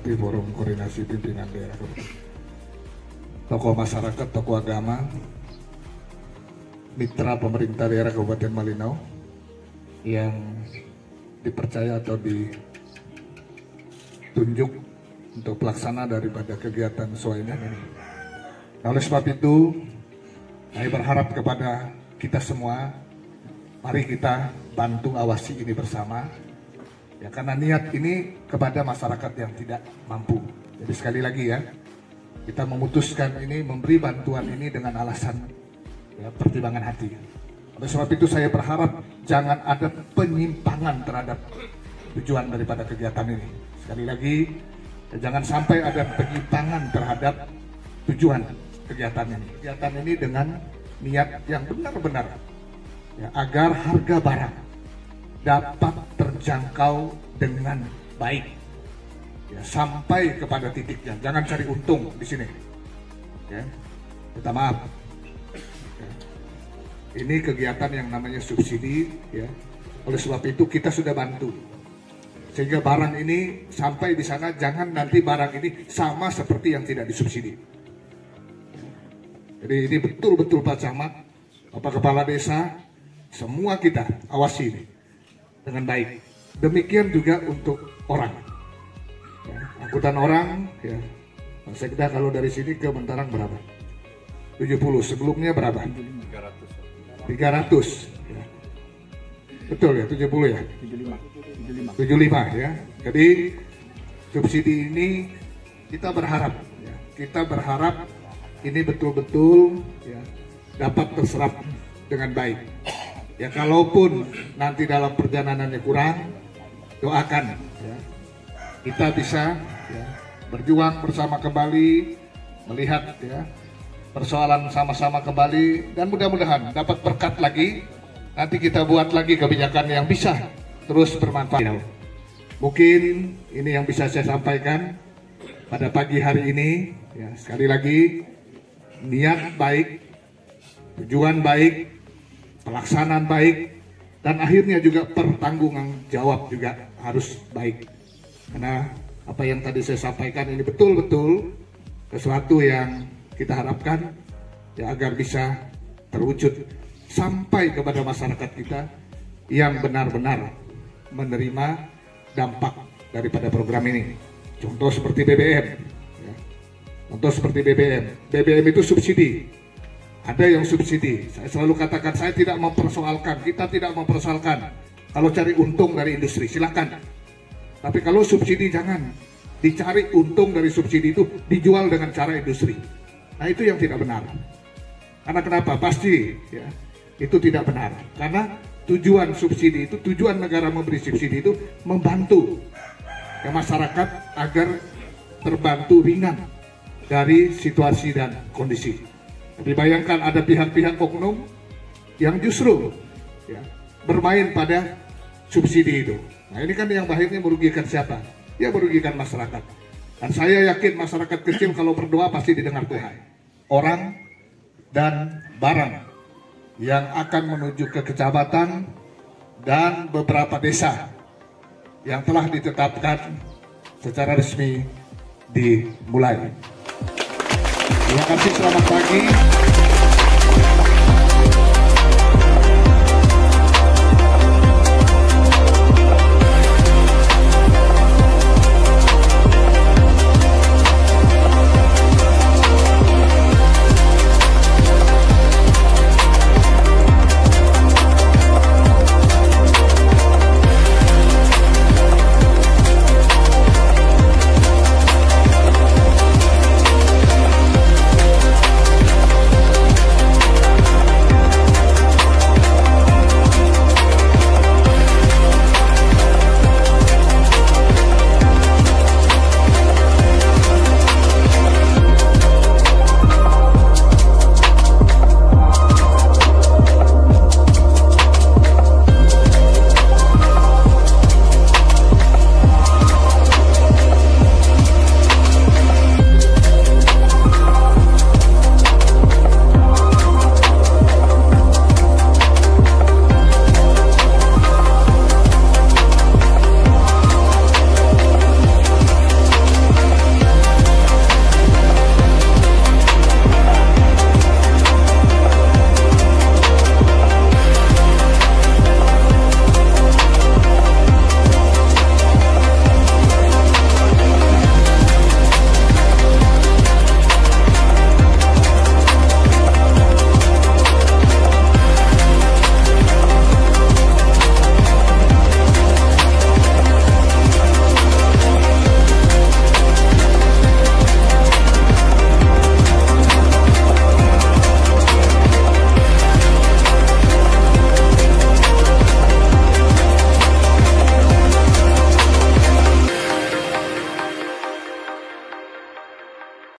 Bupati, Forum Koordinasi Pimpinan Daerah Kabupaten, tokoh masyarakat, tokoh agama, mitra pemerintah daerah Kabupaten Malinau yang dipercaya atau ditunjuk untuk pelaksana daripada kegiatan Soinan ini. Nah, oleh sebab itu, saya berharap kepada kita semua, mari kita bantu awasi ini bersama. Ya, karena niat ini kepada masyarakat yang tidak mampu. Jadi sekali lagi ya, kita memutuskan ini, memberi bantuan ini dengan alasan ya, pertimbangan hati. Oleh sebab itu saya berharap jangan ada penyimpangan terhadap tujuan daripada kegiatan ini. Sekali lagi, ya, jangan sampai ada penyimpangan terhadap tujuan kegiatan ini. Kegiatan ini dengan niat yang benar-benar ya, agar harga barang dapat terjangkau dengan baik ya, sampai kepada titiknya. Jangan cari untung di sini ya. Minta maaf ya. Ini kegiatan yang namanya subsidi ya. Oleh sebab itu kita sudah bantu sehingga barang ini sampai di sana. Jangan nanti barang ini sama seperti yang tidak disubsidi. Jadi ini betul-betul Pak Camat, Bapak Kepala Desa, semua kita awasi ini dengan baik. Demikian juga untuk orang ya, angkutan orang ya. Pak Sekda kalau dari sini ke Mentarang berapa? 70, sebelumnya berapa? 300 ya. Betul ya, 70 ya? 75 ya. Jadi subsidi ini kita berharap ya, ini betul-betul ya, dapat terserap dengan baik. Ya, kalaupun nanti dalam perjalanannya kurang, doakan ya, kita bisa ya, berjuang bersama kembali, melihat ya, persoalan sama-sama kembali, dan mudah-mudahan dapat berkat lagi. Nanti kita buat lagi kebijakan yang bisa terus bermanfaat. Mungkin ini yang bisa saya sampaikan pada pagi hari ini ya. Sekali lagi, niat baik, tujuan baik, pelaksanaan baik, dan akhirnya juga pertanggungan jawab juga harus baik. Karena apa yang tadi saya sampaikan ini betul-betul sesuatu yang kita harapkan ya, agar bisa terwujud sampai kepada masyarakat kita yang benar-benar menerima dampak daripada program ini. Contoh seperti BBM ya. Contoh seperti BBM itu subsidi. Ada yang subsidi. Saya selalu katakan, saya tidak mempersoalkan, kita tidak mempersoalkan. Kalau cari untung dari industri, silakan. Tapi kalau subsidi jangan dicari untung dari subsidi itu dijual dengan cara industri. Nah, itu yang tidak benar. Karena kenapa? Pasti ya, itu tidak benar. Karena tujuan subsidi itu, tujuan negara memberi subsidi itu membantu ke masyarakat agar terbantu ringan dari situasi dan kondisi. Tapi bayangkan ada pihak-pihak oknum yang justru ya, bermain pada subsidi itu. Nah, ini kan yang akhirnya merugikan siapa? Ya, merugikan masyarakat. Dan saya yakin masyarakat kecil kalau berdoa pasti didengar Tuhan. Orang dan barang yang akan menuju ke kecamatan dan beberapa desa yang telah ditetapkan secara resmi dimulai. Terima kasih, selamat pagi.